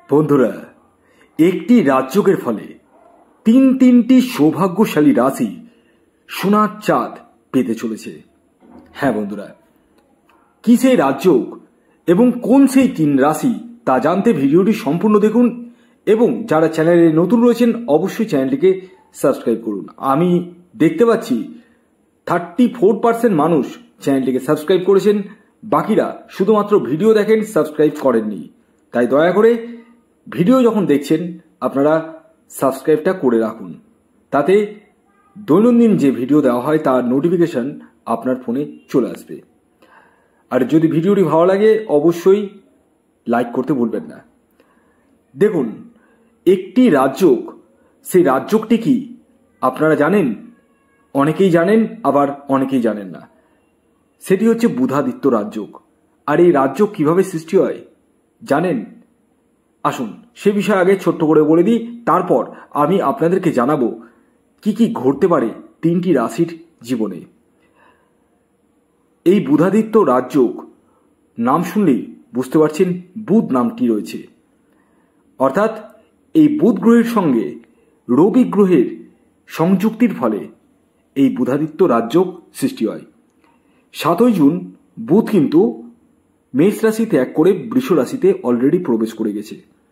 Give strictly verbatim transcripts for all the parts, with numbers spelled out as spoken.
বন্ধুরা, একটি রাজযোগের ফলে তিন তিনটি সৌভাগ্যশালী রাশি সোনার চাঁদ পেতে চলেছে। হ্যাঁ বন্ধুরা, কি সেই রাজযোগ এবং কোন সেই তিন রাশি তা জানতে ভিডিওটি সম্পূর্ণ দেখুন এবং যারা চ্যানেলে নতুন রয়েছেন অবশ্যই চ্যানেলটিকে সাবস্ক্রাইব করুন। আমি দেখতে পাচ্ছি থার্টি ফোর পার্সেন্ট মানুষ চ্যানেলটিকে সাবস্ক্রাইব করেছেন, বাকিরা শুধুমাত্র ভিডিও দেখেন, সাবস্ক্রাইব করেননি। তাই দয়া করে ভিডিও যখন দেখছেন আপনারা সাবস্ক্রাইবটা করে রাখুন, তাতে দৈনন্দিন যে ভিডিও দেওয়া হয় তার নোটিফিকেশন আপনার ফোনে চলে আসবে। আর যদি ভিডিওটি ভালো লাগে অবশ্যই লাইক করতে ভুলবেন না। দেখুন, একটি রাজযোগ, সেই রাজযোগটি কি আপনারা জানেন? অনেকেই জানেন, আবার অনেকেই জানেন না। সেটি হচ্ছে বুধাদিত্য রাজযোগ। আর এই রাজযোগ কিভাবে সৃষ্টি হয় জানেন? আসুন সে বিষয়ে আগে ছোট্ট করে বলে দিই, তারপর আমি আপনাদেরকে জানাবো কি কি ঘটতে পারে তিনটি রাশির জীবনে। এই বুধাদিত্য রাজযোগ নাম শুনলেই বুঝতে পারছেন বুধ নামটি রয়েছে, অর্থাৎ এই বুধ গ্রহের সঙ্গে রবি গ্রহের সংযুক্তির ফলে এই বুধাদিত্য রাজযোগ সৃষ্টি হয়। সাতই জুন বুধ কিন্তু মেষ রাশি ত্যাগ করে বৃষ রাশিতে অলরেডি প্রবেশ করে গেছে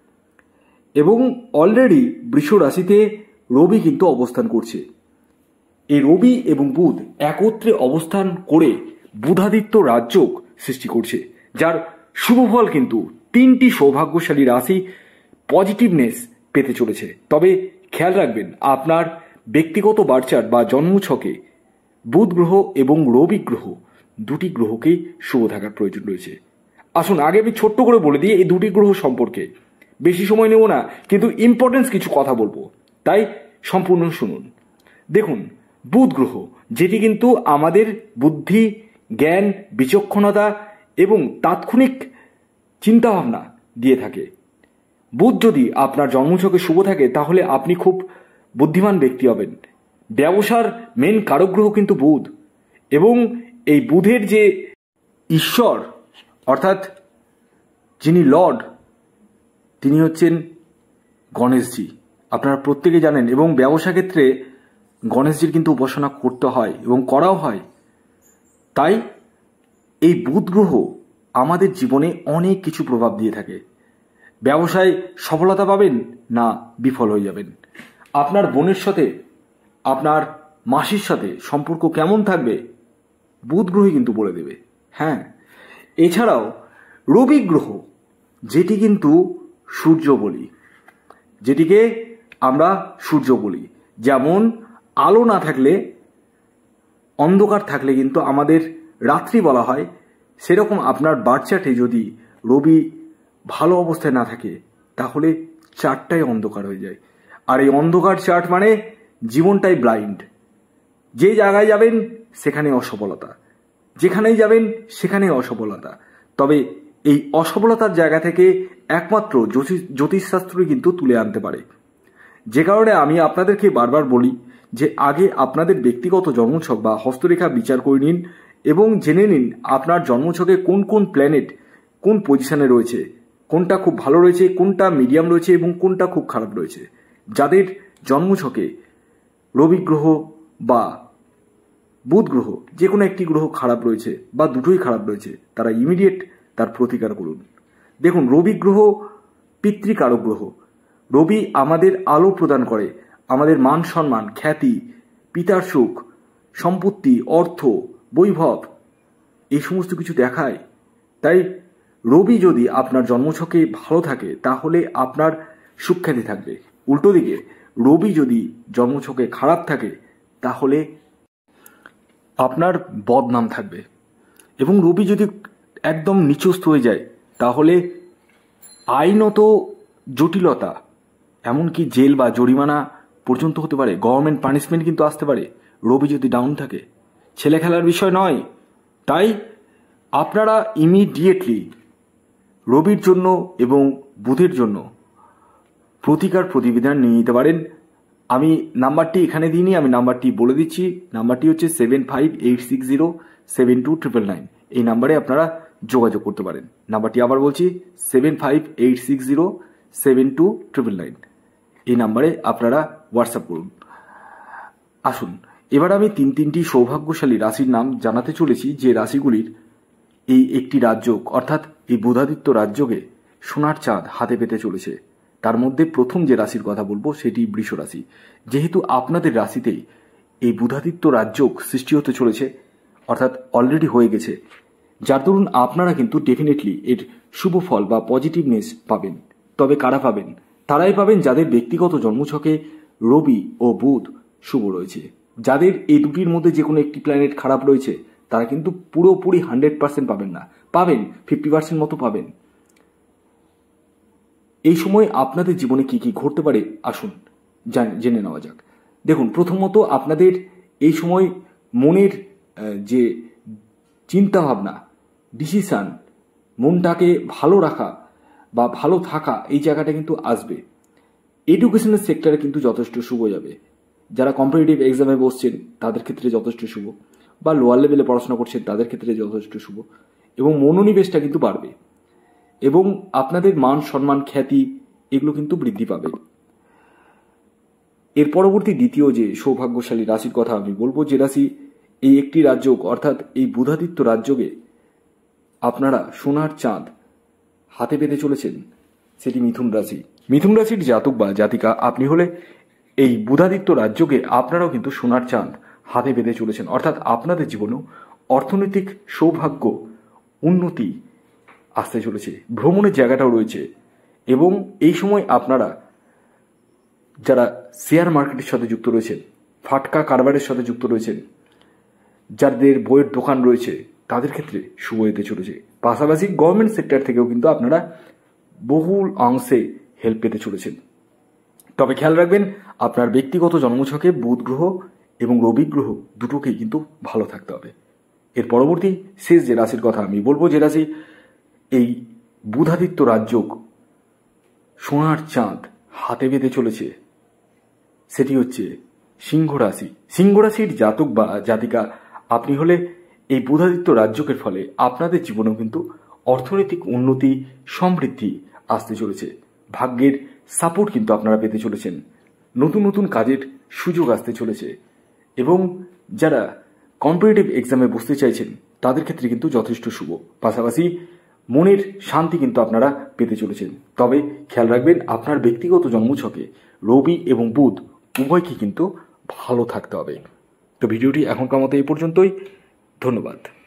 এবং অলরেডি বৃষ রাশিতে রবি কিন্তু অবস্থান করছে। এই রবি এবং বুধ একত্রে অবস্থান করে বুধাদিত্য রাজযোগ সৃষ্টি করছে, যার শুভ ফল কিন্তু তিনটি সৌভাগ্যশালী রাশি পজিটিভনেস পেতে চলেছে। তবে খেয়াল রাখবেন, আপনার ব্যক্তিগত বার্চার্ট বা জন্মছকে বুধ গ্রহ এবং রবি গ্রহ দুটি গ্রহকেই শুভ থাকার প্রয়োজন রয়েছে। আসুন আগে আমি ছোট্ট করে বলে দিই এই দুটি গ্রহ সম্পর্কে। বেশি সময় নেব না, কিন্তু ইম্পর্টেন্স কিছু কথা বলবো, তাই সম্পূর্ণ শুনুন। দেখুন, বুধ গ্রহ যেটি কিন্তু আমাদের বুদ্ধি, জ্ঞান, বিচক্ষণতা এবং তাৎক্ষণিক চিন্তাভাবনা দিয়ে থাকে। বুধ যদি আপনার জন্মছকে শুভ থাকে তাহলে আপনি খুব বুদ্ধিমান ব্যক্তি হবেন। ব্যবসার মেন কারক গ্রহ কিন্তু বুধ, এবং এই বুধের যে ঈশ্বর অর্থাৎ যিনি লর্ড, তিনি হচ্ছেন গণেশজি। আপনারা প্রত্যেকে জানেন, এবং ব্যবসা ক্ষেত্রে গণেশজির কিন্তু উপাসনা করতে হয় এবং করাও হয়। তাই এই বুধ গ্রহ আমাদের জীবনে অনেক কিছু প্রভাব দিয়ে থাকে। ব্যবসায় সফলতা পাবেন না বিফল হয়ে যাবেন। আপনার বোনের সাথে, আপনার মাসির সাথে সম্পর্ক কেমন থাকবে বুধ গ্রহই কিন্তু বলে দেবে। হ্যাঁ, এছাড়াও রবি গ্রহ যেটি কিন্তু সূর্য বলি, যেটিকে আমরা সূর্য বলি, যেমন আলো না থাকলে, অন্ধকার থাকলে কিন্তু আমাদের রাত্রি বলা হয়, সেরকম আপনার বার্চার্টে যদি রবি ভালো অবস্থায় না থাকে তাহলে চার্টটাই অন্ধকার হয়ে যায়। আর এই অন্ধকার চার্ট মানে জীবনটাই ব্লাইন্ড। যে জায়গায় যাবেন সেখানে অসফলতা, যেখানেই যাবেন সেখানে অসফলতা। তবে এই অসফলতার জায়গা থেকে একমাত্র জ্যোতিষশাস্ত্রই কিন্তু তুলে আনতে পারে। যে কারণে আমি আপনাদেরকে বারবার বলি যে আগে আপনাদের ব্যক্তিগত জন্মছক বা হস্তরেখা বিচার করে নিন এবং জেনে নিন আপনার জন্মছকে কোন কোন প্ল্যানেট কোন পজিশনে রয়েছে, কোনটা খুব ভালো রয়েছে, কোনটা মিডিয়াম রয়েছে এবং কোনটা খুব খারাপ রয়েছে। যাদের জন্মছকে রবি গ্রহ বা বুধ গ্রহ যে কোনো একটি গ্রহ খারাপ রয়েছে বা দুটোই খারাপ রয়েছে, তারা ইমিডিয়েট তার প্রতিকার করুন। দেখুন, রবি গ্রহ পিতৃকারক গ্রহ। রবি আমাদের আলো প্রদান করে, আমাদের মান সম্মান, খ্যাতি, পিতার সুখ, সম্পত্তি, অর্থ, বৈভব, এই সমস্ত কিছু দেখায়। তাই রবি যদি আপনার জন্মছকে ভালো থাকে তাহলে আপনার সুখ্যাতি থাকবে। উল্টো দিকে রবি যদি জন্মছকে খারাপ থাকে তাহলে আপনার বদনাম থাকবে। এবং রবি যদি একদম নিচস্থ হয়ে যায় তাহলে আইনত জটিলতা, এমনকি জেল বা জরিমানা পর্যন্ত হতে পারে, গভর্নমেন্ট পানিশমেন্ট কিন্তু আসতে পারে রবি যদি ডাউন থাকে। ছেলে খেলার বিষয় নয়। তাই আপনারা ইমিডিয়েটলি রবির জন্য এবং বুধের জন্য প্রতিকার প্রতিবিধান নিয়ে নিতে পারেন। আমি নাম্বারটি এখানে দিইনি, আমি নাম্বারটি বলে দিচ্ছি। নাম্বারটি হচ্ছে seven five eight six zero seven two triple nine. এই নাম্বারে আপনারা যোগাযোগ করতে পারেন। নাম্বারটি আবার বলছি, seven five eight six zero seven two triple nine এই নাম্বারে আপনারা হোয়াটসঅ্যাপ করুন। আসুন এবার আমি তিন তিনটি সৌভাগ্যশালী রাশির নাম জানাতে চলেছি, যে রাশিগুলির এই একটি রাজযোগ অর্থাৎ এই বুধাদিত্য রাজযোগে সোনার চাঁদ হাতে পেতে চলেছে। তার মধ্যে প্রথম যে রাশির কথা বলবো সেটি বৃষ রাশি। যেহেতু আপনাদের রাশিতেই এই বুধাদিত্য রাজযোগ সৃষ্টি হতে চলেছে, অর্থাৎ অলরেডি হয়ে গেছে, যার দরুন আপনারা কিন্তু ডেফিনেটলি এর শুভ ফল বা পজিটিভনেস পাবেন। তবে কারা পাবেন? তারাই পাবেন যাদের ব্যক্তিগত জন্মছকে রবি ও বুধ শুভ রয়েছে। যাদের এই দুটির মধ্যে যে কোনো একটি প্ল্যানেট খারাপ রয়েছে তারা কিন্তু পুরোপুরি হান্ড্রেড পার্সেন্ট পাবেন না, পাবেন ফিফটি পার্সেন্ট মতো পাবেন। এই সময় আপনাদের জীবনে কি কি ঘটতে পারে আসুন জেনে নেওয়া যাক। দেখুন, প্রথমত আপনাদের এই সময় মনের যে চিন্তা ভাবনা, ডিসিশান, মনটাকে ভালো রাখা বা ভালো থাকা, এই জায়গাটা কিন্তু আসবে। এডুকেশনের সেক্টরে কিন্তু যথেষ্ট শুভ যাবে। যারা কম্পিটিটিভ এক্সামে বসছেন তাদের ক্ষেত্রে যথেষ্ট শুভ, বা লোয়ার লেভেলে পড়াশোনা করছেন তাদের ক্ষেত্রে যথেষ্ট শুভ, এবং মনোনিবেশটা কিন্তু বাড়বে, এবং আপনাদের মান সম্মান খ্যাতি এগুলো কিন্তু বৃদ্ধি পাবে। এর পরবর্তী দ্বিতীয় যে সৌভাগ্যশালী রাশির কথা আমি বলবো, যে রাশি এই একটি রাজযোগ অর্থাৎ এই বুধাদিত্য রাজযোগে আপনারা সোনার চাঁদ হাতে পেতে চলেছেন, সেটি মিথুন রাশি। মিথুন রাশির জাতক বা জাতিকা আপনি হলে এই বুধাদিত্য রাজযোগে আপনারাও কিন্তু সোনার চাঁদ হাতে পেতে চলেছেন, অর্থাৎ আপনাদের জীবনেও অর্থনৈতিক সৌভাগ্য, উন্নতি আসতে চলেছে, ভ্রমণের জায়গাটাও রয়েছে। এবং এই সময় আপনারা যারা শেয়ার মার্কেটের সাথে যুক্ত রয়েছেন, ফাটকা কারবারের সাথে যুক্ত রয়েছেন, যাদের বইয়ের দোকান রয়েছে তাদের ক্ষেত্রে শুভ হতে চলেছে। পাশাপাশি গভর্নমেন্ট সেক্টর থেকেও কিন্তু আপনারা বহুল অংশে হেল্প পেতে চলেছেন। তবে খেয়াল রাখবেন, আপনার ব্যক্তিগত জন্মছকে বুধ গ্রহ এবং রবি গ্রহ দুটোকেই কিন্তু ভালো থাকতে হবে। এর পরবর্তী শেষ যে রাশির কথা আমি বলবো, যে রাশি এই বুধাদিত্য রাজযোগ সোনার চাঁদ হাতে পেতে চলেছে, সেটি হচ্ছে সিংহ রাশি। সিংহ রাশির জাতক বা জাতিকা আপনি হলে এই বুধাদিত্য রাজযোগের ফলে আপনাদের জীবনেও কিন্তু অর্থনৈতিক উন্নতি, সমৃদ্ধি আসতে চলেছে। ভাগ্যের সাপোর্ট কিন্তু আপনারা পেতে চলেছেন, নতুন নতুন কাজের সুযোগ আসতে চলেছে, এবং যারা কম্পিটিটিভ এক্সামে বসতে চাইছেন তাদের ক্ষেত্রে কিন্তু যথেষ্ট শুভ। পাশাপাশি মনের শান্তি কিন্তু আপনারা পেতে চলেছেন। তবে খেয়াল রাখবেন, আপনার ব্যক্তিগত জন্মছকে রবি এবং বুধ উভয়কে কিন্তু ভালো থাকতে হবে। তো ভিডিওটি এখনকার মতো এই পর্যন্তই। ধন্যবাদ।